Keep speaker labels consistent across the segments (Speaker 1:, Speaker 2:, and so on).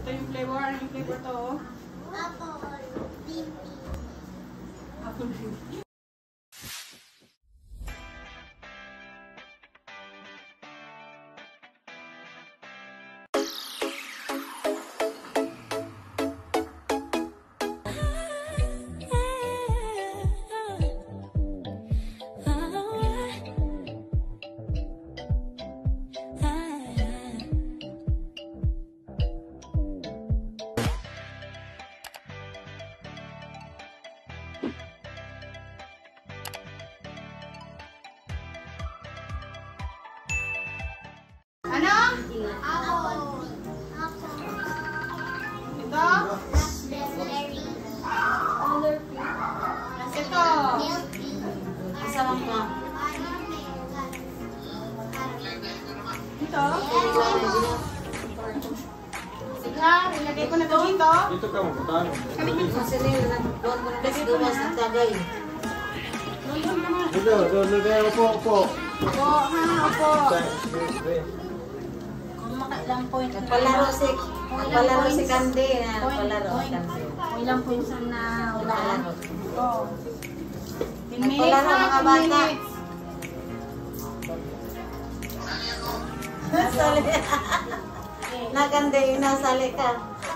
Speaker 1: Ito yung flavor. Ano yung flavor to?
Speaker 2: Apple. Pipi.
Speaker 1: Apple juice. Ano?
Speaker 2: Apple. Apple.
Speaker 1: Ito?
Speaker 2: Raspberry. Color pink.
Speaker 1: Ito.
Speaker 2: Milk tea.
Speaker 3: Masarap na.
Speaker 1: Ito? Sige ha, ilagay ko na ito dito.
Speaker 4: Dito ka magpatano.
Speaker 3: Kasi doon mo na dumas ng tagay.
Speaker 4: Dito, upo.
Speaker 1: Opo, ha, opo.
Speaker 5: Kung makailang point na
Speaker 3: Nagpalaro si Candy. Nagpalaro si Candy.
Speaker 5: kung ilang points na wala.
Speaker 1: Ito. 10 minutes
Speaker 3: Nagpalaro
Speaker 1: ha,
Speaker 3: mga
Speaker 1: 10
Speaker 3: bata.
Speaker 1: minutes.
Speaker 3: Sali. Na Candy, nasali ka.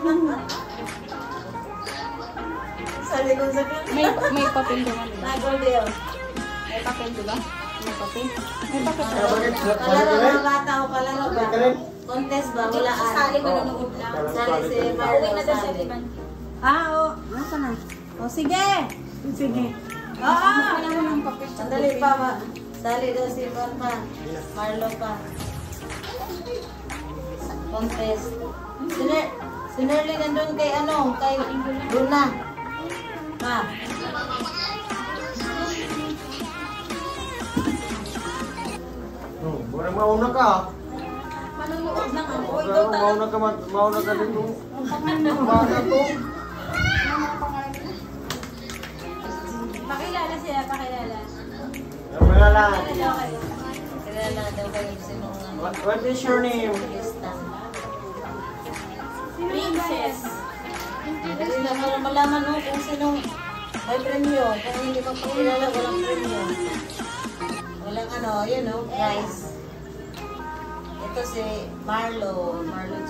Speaker 3: Sali ko sa Candy.
Speaker 1: May papel naman.
Speaker 3: Nagoldi yun.
Speaker 1: May papel, diba? May papel. May papel.
Speaker 3: Palaro mga bata o palaro ba? Contest ba? Wala
Speaker 5: Sali ko nanonood lang.
Speaker 3: Sali si
Speaker 5: Pauwi na daw siya,
Speaker 3: Marlo.
Speaker 5: di ba?
Speaker 1: Oo. Nasa na? O, sige. Sige. Oo.
Speaker 5: Wala mo ng papel.
Speaker 3: Sandali pa ba? Sali daw si Marlo. Marlo pa. Contest. Si Nerly nandun kay kay Luna. Pa.
Speaker 4: Muna mauna ka.
Speaker 5: Manonood lang ako. Ikaw talaga.
Speaker 4: Mauna ka dito. Baka to.
Speaker 5: Pakilala siya, pakilala.
Speaker 4: Wala lang.
Speaker 3: Kilala daw kayo sino
Speaker 4: What is your name?
Speaker 5: Princess.
Speaker 3: Dali na para malaman mo kung sinong may premyo. Kung hindi pa pakilala, walang premyo. Walang prize. Ito si Marlo G.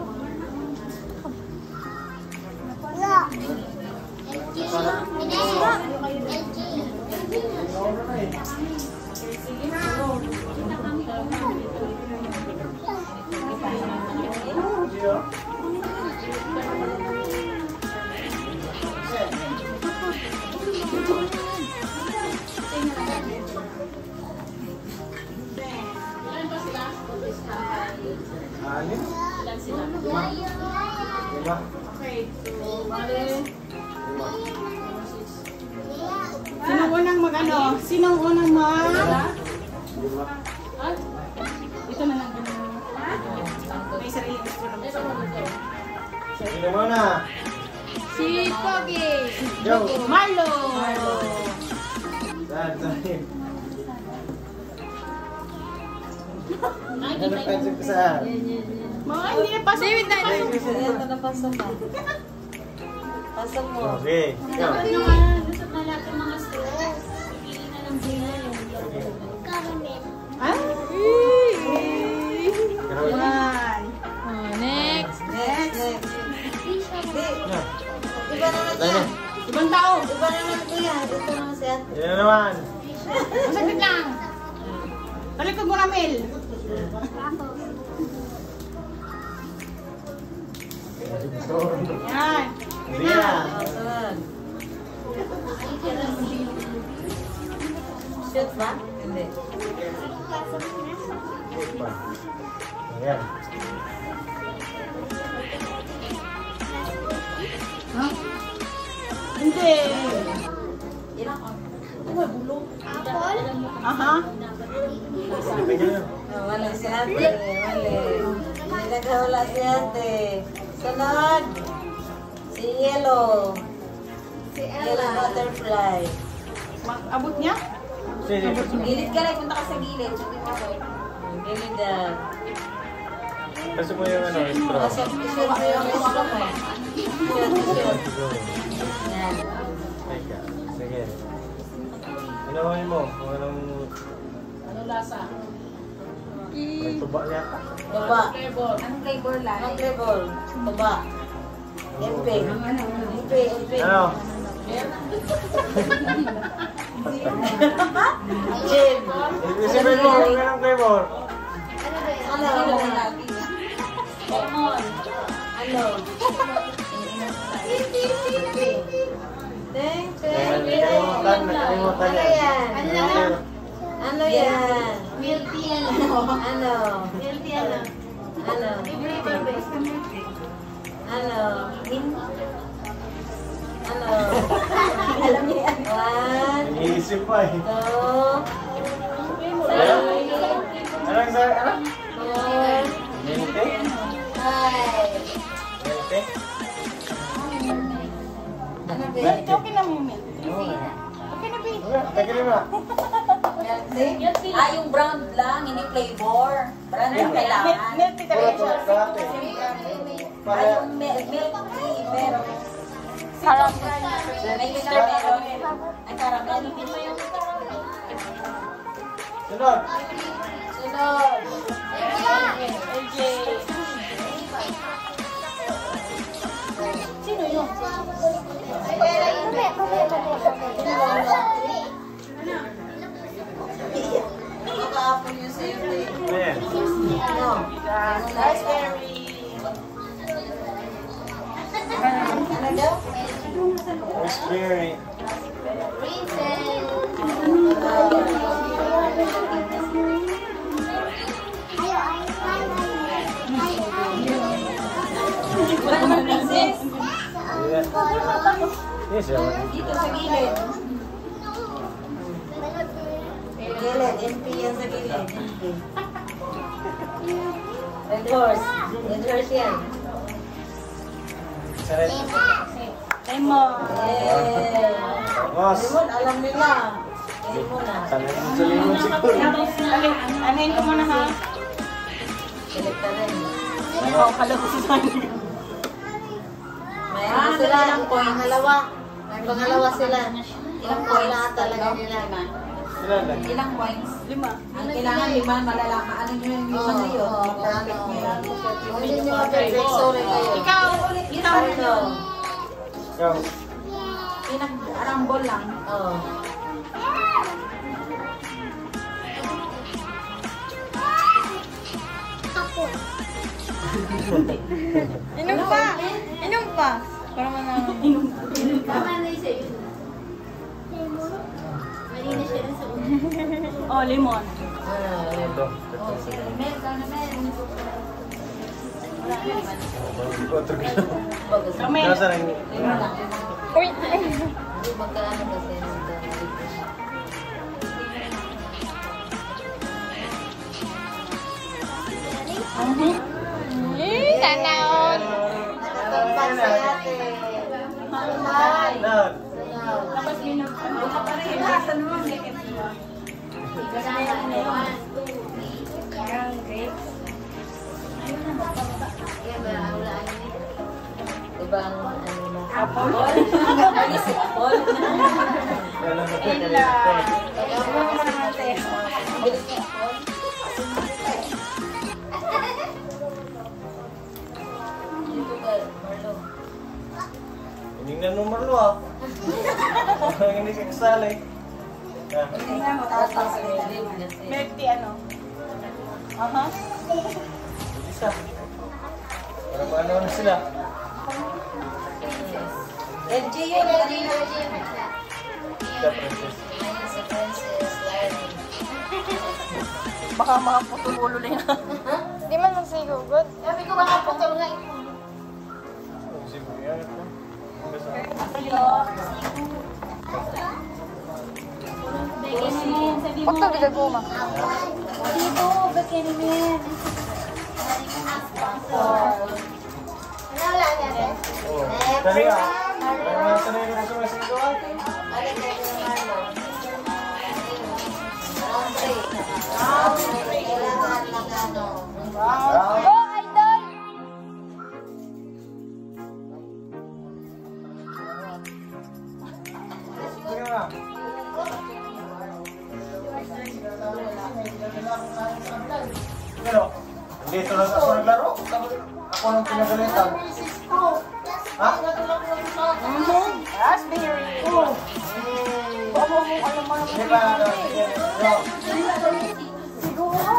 Speaker 4: Anin?
Speaker 5: Ilan sila?
Speaker 4: Diba?
Speaker 1: Okay. So, bale.
Speaker 4: Lima.
Speaker 1: Sinong unang mag-ano? Sinong unang mag...
Speaker 4: Lima.
Speaker 1: Ah? Ito na lang. May sarili ko naman.
Speaker 4: Sige muna.
Speaker 1: Si Pogi.
Speaker 4: Joe.
Speaker 1: Marlo.
Speaker 4: Saan?
Speaker 5: Ay,
Speaker 4: Ano pencil ko saan?
Speaker 1: Mga hindi na pasok. David na.
Speaker 3: Ayan na pasok ka. Pasok mo.
Speaker 4: Okay.
Speaker 5: dapat naman lusot na lahat yung mga straws. Pili na lang sila yung
Speaker 2: Caramel.
Speaker 1: Ah? Yan.
Speaker 5: next.
Speaker 3: Next. Di. Iba naman yan.
Speaker 1: Ibang tao.
Speaker 3: Iba naman ko yan. Ito naman si ate.
Speaker 4: Yan naman.
Speaker 1: Masaglit lang. Talikod mo na, Mel. Yan.
Speaker 4: Hindi yan.
Speaker 3: Sunod. Shoot ba? Hindi.
Speaker 4: Ayan.
Speaker 1: Ha? Hindi.
Speaker 2: Apple.
Speaker 1: Aha.
Speaker 3: Wala si ate. Wala. Hindi nagkawala si ate. Sunod. Si Yellow. Si Yellow butterfly.
Speaker 1: Abot niya?
Speaker 4: Sige.
Speaker 3: Gilid ka lang. Punta ka sa gilid. Gilid
Speaker 4: Kasi mo yung ano, straw.
Speaker 3: Kasi isip mo yung straw mo. Isip. Yan.
Speaker 4: Teka, sige. Inawain mo. Kung anong...
Speaker 1: Ano lasa?
Speaker 4: May tuba yata.
Speaker 3: Tuba.
Speaker 1: Flavor. Anong flavor lang?
Speaker 3: Anong flavor? Tuba. Emping. Emping.
Speaker 4: Ano?
Speaker 3: Gin.
Speaker 4: Isipin mo kung anong flavor.
Speaker 3: Ano?
Speaker 5: Lemon.
Speaker 3: Ano? Teng, teng.
Speaker 4: Nakalimutan
Speaker 3: Ano
Speaker 4: yan.
Speaker 3: yan? Ano yan?
Speaker 2: Milk tea ano?
Speaker 3: Ano?
Speaker 2: Milk tea ano?
Speaker 3: Ano?
Speaker 2: Flavor base.
Speaker 3: Ano? Mint? Ano? Alam niya yan. One,
Speaker 4: Iniisip pa eh.
Speaker 3: two,
Speaker 4: Anong sa... Ano?
Speaker 3: four,
Speaker 4: Mente?
Speaker 3: five.
Speaker 4: Mente?
Speaker 3: Ano ba?
Speaker 1: Okay lang yung milk.
Speaker 4: Okay na, teka lima.
Speaker 5: Ah, yung brown lang, hindi flavor. Brown lang kailangan.
Speaker 1: Milk tea talaga siya.
Speaker 4: Kalate.
Speaker 5: Ah, yung milk tea, pero may caramel. Ay, caramel.
Speaker 4: Sunod.
Speaker 3: Sunod.
Speaker 1: AJ. Sino yun?
Speaker 3: Makaapon yun sa'yo.
Speaker 4: Ayan.
Speaker 3: Ano?
Speaker 1: Raspberry.
Speaker 3: Ano daw?
Speaker 4: Raspberry.
Speaker 5: Wala naman princess.
Speaker 4: Yes, yeah.
Speaker 5: Dito sa gilid.
Speaker 3: Gilid. NP yan sa gilid. NP. Red horse. Red horse yan.
Speaker 4: Sarap.
Speaker 1: Lemon.
Speaker 3: Yeah.
Speaker 4: Boss.
Speaker 3: Limon, alam nila. Limon na.
Speaker 4: Sanay mo sa limon siguro.
Speaker 1: Anin ko muna ha.
Speaker 3: Select ka rin.
Speaker 1: Oo, kala ko si Sandy.
Speaker 3: May ano sila, ilang pangalawa. May pangalawa sila. Ilang point lahat talaga nila.
Speaker 4: Ilan lang?
Speaker 5: Ilang points?
Speaker 1: 5.
Speaker 5: Ang kailangan 5, malalaman. Ano nyo yung 5 na yun? Perfect nyo yun.
Speaker 3: Hindi nyo ma-perfect, sorry kayo.
Speaker 1: Ikaw, ulit. Ikaw.
Speaker 3: Ano?
Speaker 4: Ikaw.
Speaker 5: Pinag-arambol lang.
Speaker 3: Oh.
Speaker 1: Inom pa. Inom pa. Para manalo.
Speaker 2: Tama na yung sa'yo. Malinis siya rin sa ulo.
Speaker 1: Oh, lemon.
Speaker 4: Ito.
Speaker 5: Oh, sige. Mel, caramel.
Speaker 4: Otro kilo.
Speaker 3: Bagus.
Speaker 1: Kamay.
Speaker 4: Nasaan ang...
Speaker 5: Lemon lang.
Speaker 1: Uy.
Speaker 3: Hindi magkaano kasi nito.
Speaker 1: Tanaon.
Speaker 3: Nakatampak sa yate. Mahal.
Speaker 4: Nan.
Speaker 1: Tapos minum. Ano pa rin? Lasa naman.
Speaker 3: Ibang ano na.
Speaker 1: Apple.
Speaker 3: Apple.
Speaker 4: Alam mo ito.
Speaker 1: Ila. Ano naman natin?
Speaker 3: Bilis na apple. Dito ka, Marlo.
Speaker 4: Hiningnan mo Marlo ah. Hindi ka kasali. Ah.
Speaker 1: Tingnan mo.
Speaker 3: Taas lang sa lilim kasi.
Speaker 1: Milk tea ano? Aha.
Speaker 4: Isa. Para maano na sila.
Speaker 3: LG yun, LG.
Speaker 4: The princess.
Speaker 3: Ayun si Princess Larry.
Speaker 1: Baka mga putulo na yan. Di man lang sigugod.
Speaker 2: Sabi ko baka putol nga ito.
Speaker 4: Oh, siguro yan ito.
Speaker 1: Pakta biga goma.
Speaker 2: Dito, bagyan namin. Wala natin.
Speaker 4: Oh. Dali ah. Parang sanay na sa mga singko ah.
Speaker 3: Alin na yung Marlo? Round 3. Round 3. Kailangan lang ano.
Speaker 4: Wow.
Speaker 1: Oh, idol!
Speaker 4: pang pinagalitan. Ha?
Speaker 1: Raspberry.
Speaker 4: Hindi ba ano? Sige.
Speaker 1: Siguro.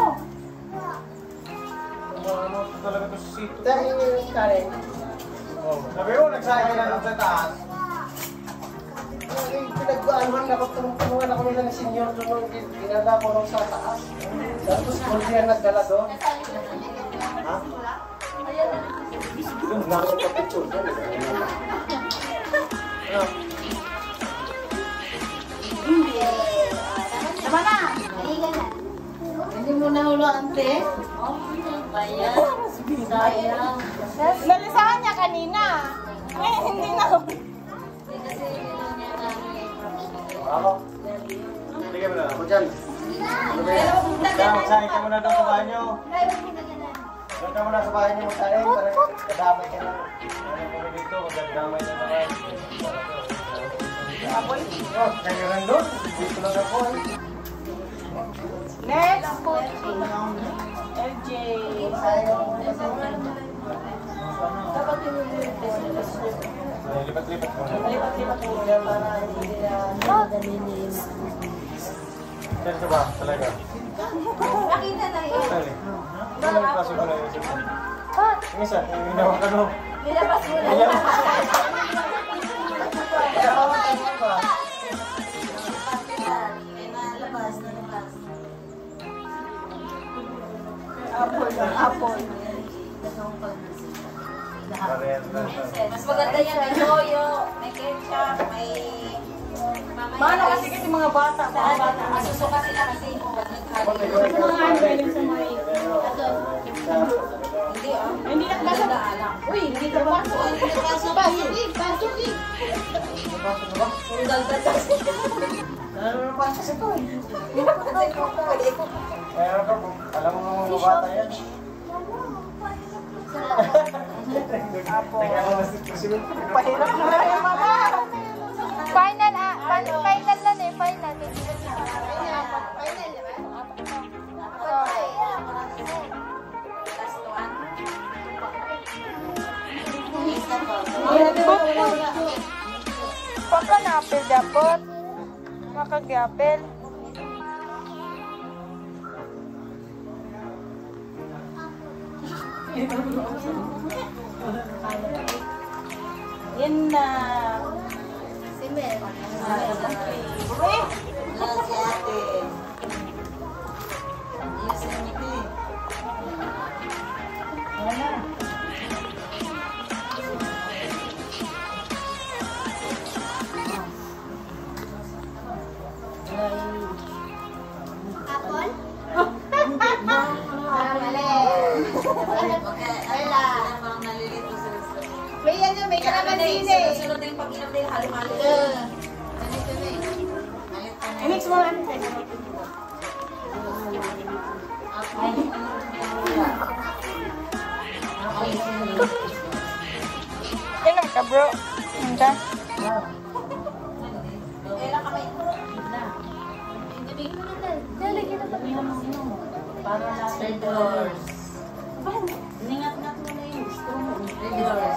Speaker 4: Ano talaga to si Sito? Sabi mo, nagsaya ka na sa taas.
Speaker 6: Pinagbaanohan na ako, tulungan ako nila ni Senyor doon, dinala ko nung sa taas. Tapos kung siya nagdala doon. Ha? Doon na ako kapitsun.
Speaker 1: Tama na.
Speaker 3: Hindi mo nahulaan, te? Bayan. Sayang.
Speaker 1: Lalisahan niya kanina. Eh, hindi na.
Speaker 3: Hindi kasi nilo niya
Speaker 4: Ako? Sige mo na.
Speaker 6: Ako dyan.
Speaker 4: Kaya magsahin ka muna doon sa banyo. Doon ka muna sa bahay niyo magsahin. Para kadamay ka na. Ano kami dito, magdadamay na naman.
Speaker 1: Apoy.
Speaker 4: Oh, kaya rin doon. Dito lang ako eh.
Speaker 1: Next. LJ.
Speaker 4: Lipat-lipat mo.
Speaker 1: Lipat-lipat mo.
Speaker 4: Saan ka ba? Talaga?
Speaker 2: Nakita na yun.
Speaker 4: Sali. Ano yung kaso ko na yung isip mo? Yung isa, yung ginawa ka no?
Speaker 2: Nilabas mo na.
Speaker 1: Apple.
Speaker 3: Mas maganda yan, may toyo, may ketchup, may
Speaker 1: Mano kasi mga bata.
Speaker 3: masusuka sila kasi
Speaker 1: Mga ano yun sa may...
Speaker 3: hindi ah.
Speaker 1: Hindi na kasi. Uy, hindi ka ba?
Speaker 2: Pasok eh.
Speaker 3: Puro daldal kasi.
Speaker 6: Ano na pa kasi ito eh.
Speaker 4: Kaya ka po, alam mo mga bata yan. Teka mo mas posible.
Speaker 1: Pahirap na yung mama.
Speaker 2: Final final lang eh. Final.
Speaker 7: Papa napil dapat. Makagyapil.
Speaker 1: Yan na.
Speaker 2: Si Mel.
Speaker 1: Uy!
Speaker 3: Yan si ate. Yes, si ate.
Speaker 1: Wala.
Speaker 2: Apple? Mali.
Speaker 3: Okay,
Speaker 2: Ella.
Speaker 3: parang nalilito sila sa
Speaker 2: May ano, may kalamansin eh.
Speaker 3: sunod na yung pag-inom din, halo-halo.
Speaker 2: Ganito na eh.
Speaker 1: I-mix mo lang.
Speaker 7: Inom ka bro. Hindi.
Speaker 3: Kailan kami?
Speaker 2: Ibigay mo na lang. Lalagyan na ba?
Speaker 1: Para na.
Speaker 3: Red doors.
Speaker 1: Ningat-ngat mo na yung gusto mo.
Speaker 3: Red doors.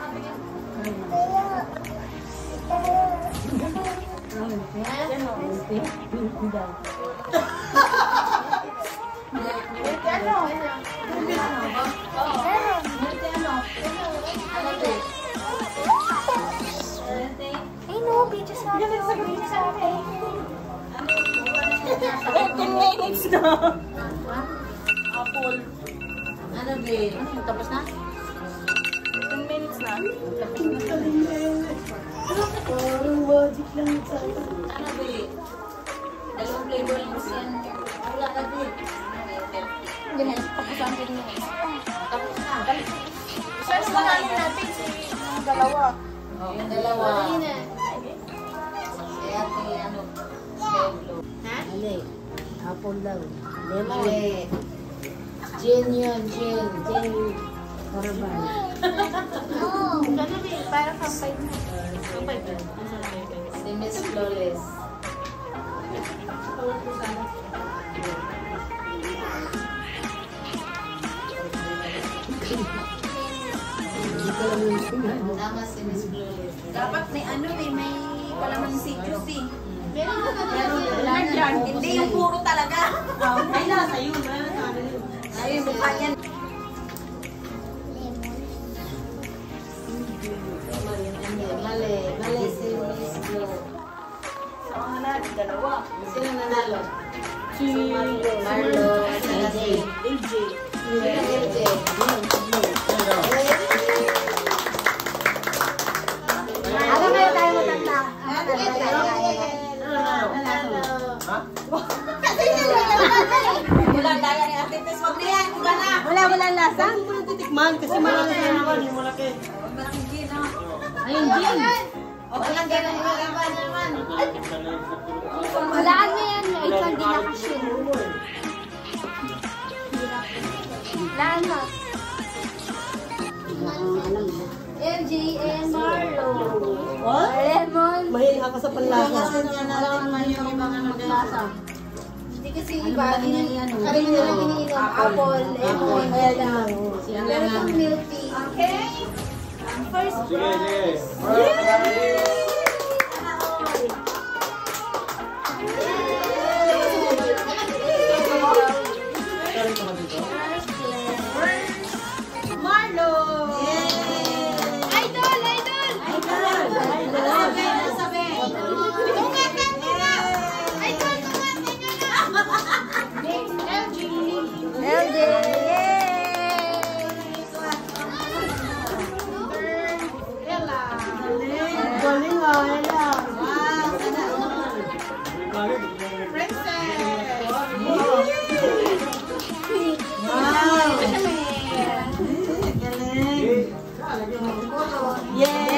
Speaker 2: Ay no, video sa akin. Video sa akin.
Speaker 1: 13 minutes na.
Speaker 3: Apple. Ano din? Tapos na?
Speaker 1: 10 minutes na.
Speaker 3: Ano din? Dalawang flavor lang kasi yan. Wala ka din.
Speaker 2: Ganyan, tapos ang ganyan.
Speaker 3: Tapos na.
Speaker 1: Search na namin natin si dalawa.
Speaker 3: Oh, yung dalawa.
Speaker 2: Hindi na.
Speaker 3: Kaya ate, ano? Sky blue.
Speaker 5: Mali. Apple daw.
Speaker 3: Mali.
Speaker 5: Gin yun, gin. Gin. Karaban.
Speaker 2: Oo. Sana may para kampay na.
Speaker 3: Si Miss Flawless. Tama si Miss Blue.
Speaker 2: Dapat may ano eh, may kalamansi juice eh.
Speaker 3: Meron
Speaker 2: Hindi yung puro talaga.
Speaker 1: Ay, nasa yun.
Speaker 2: Ay, mukha yan.
Speaker 3: Mali si Miss Blue. Sino nanalo?
Speaker 1: Si
Speaker 3: Marlo.
Speaker 1: AJ.
Speaker 3: LJ.
Speaker 2: Ano ngayon tayo matanda?
Speaker 3: Wala daya ni Ate Tess. Wag na yan. Iba na.
Speaker 2: Wala lasa?
Speaker 1: Saan mo natitikman? Kasi malaki na naman, yung malaki.
Speaker 3: Malaking gin, ha?
Speaker 1: Ayun, Jin.
Speaker 3: Walang ganun yung iba naman.
Speaker 2: Walaan na yan. May candy na kasi. Laan na. MJ and Marlo.
Speaker 1: What?
Speaker 2: Lemon.
Speaker 1: Mahilig ako sa panlasa.
Speaker 3: Kasi niya na lang naman yung ibang ano lasa.
Speaker 2: Hindi kasi iba. Kami na lang iniinom. Apple, lemon.
Speaker 1: Ayan lang.
Speaker 2: Meron yung milk tea. Okay. First
Speaker 4: Sige,
Speaker 2: prize.
Speaker 4: sige.
Speaker 2: Marlo. Idol!
Speaker 3: Sabi.
Speaker 2: Tungatan mo na! Idol, tungatan nyo na! LG! Ella!
Speaker 1: Galing ah, Ella.
Speaker 2: Princess!
Speaker 1: Wow. Yay!